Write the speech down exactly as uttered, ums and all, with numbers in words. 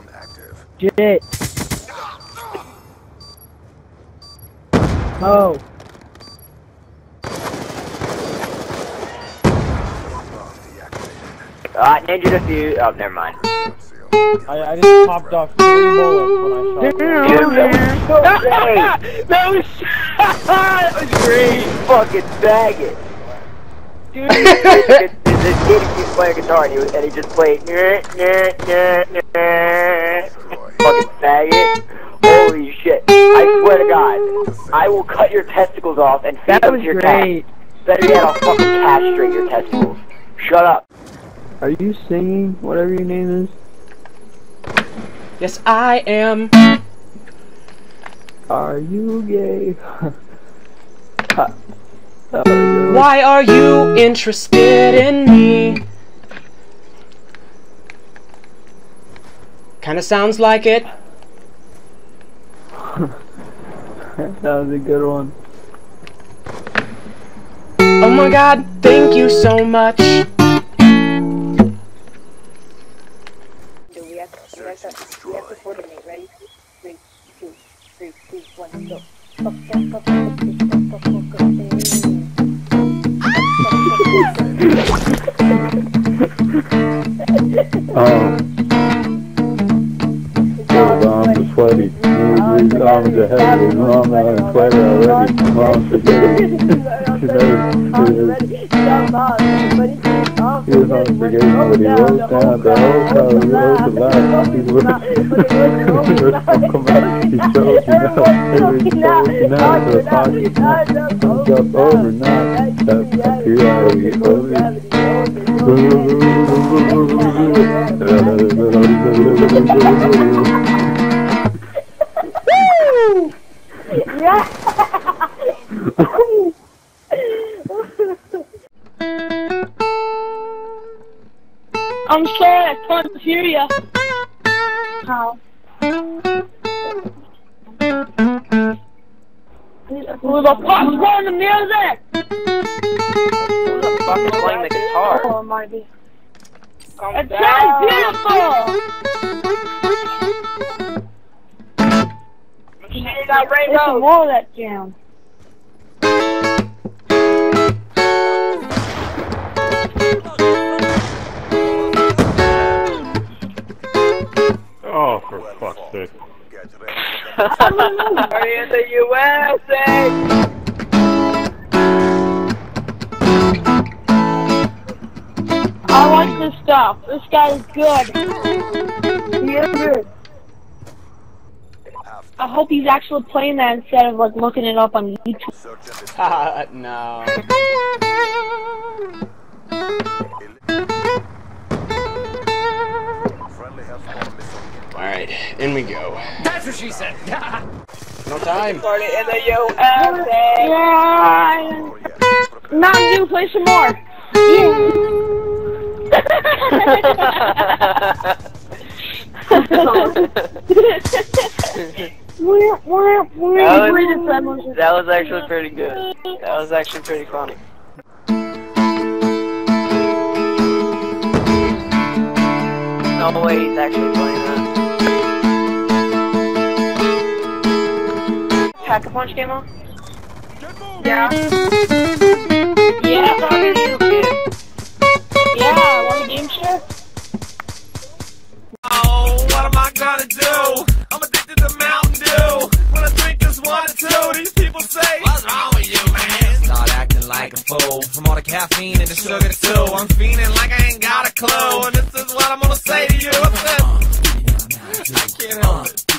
Shit. Oh. Uh, ninja defuse. Oh, never mind. I, I just popped off three bullets when I shot you. Dude, that was so great! That was that was great! Fucking faggot! Dude, this, this kid he keeps playing guitar and he, was, and he just played nah, nah, nah, nah. Fucking faggot. Holy shit. I swear to God, I will cut your testicles off and feed That them was to your great. cat. Better yet, I'll fucking castrate your testicles. Shut up. Are you singing? Whatever your name is. Yes, I am. Are you gay? Ha. That was good. Why are you interested in me? Kinda sounds like it. That was a good one. Oh my god, thank you so much. We have to, we have to, we have to coordinate. Ready? Three, two, three, two, one, go. Um, Your arms are sweaty. These arms are heavy. Mom are sweaty already. Mom, forget it. She never, she is. He was on spaghetti, but he rolls down the whole car, he rolls the line, he's with come out, he shows me now, he shows me now, to the pocket now, comes up over now, that's up here, I get over I'm sorry, I can't hear ya. How? Who the fuck's playing the music? Who the fuck is playing the guitar? Oh, my God. It sounds beautiful! You got Listen rainbow. more of that jam. Oh, for fuck's sake. Are you in the U S A? I like this stuff. This guy is good. He is good. I hope he's actually playing that instead of like looking it up on YouTube. Haha, no. Alright, in we go. That's what she said. No time. Party in the U S A. Yeah. Mountain Dew, play some more. That was, that was actually pretty good. That was actually pretty funny. No way he's actually playing that. Pack-a-punch demo? Yeah. Yeah, probably you, kid. Yeah, want a game share? Oh, what am I gonna do? I'm addicted to Mountain Dew. When I drink this one or two, these people say, what's wrong with you, man? Start acting like a fool. From all the caffeine and the sugar too. I'm feeling like I ain't got a clue. And this is what I'm gonna say to you. I said, I can't help it.